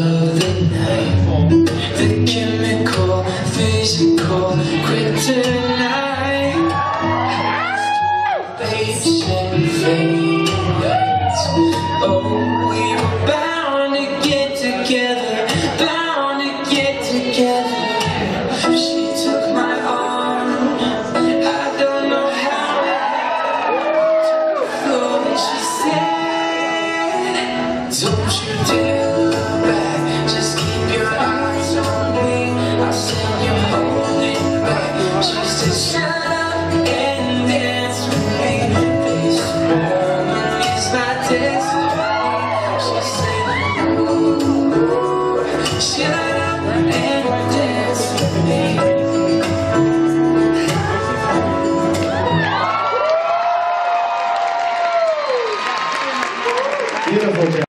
of the night, the chemical, physical, kryptonite, patient fading lights. Oh, we were bound to get together, bound to get together. She took my arm, I don't know how it happened, and she said, don't you dare look back, just keep your eyes on me, I'll send you holding back. She said, shut up and dance with me, this moment is my destiny. She said, ooh, shut up and dance with me. Beautiful job.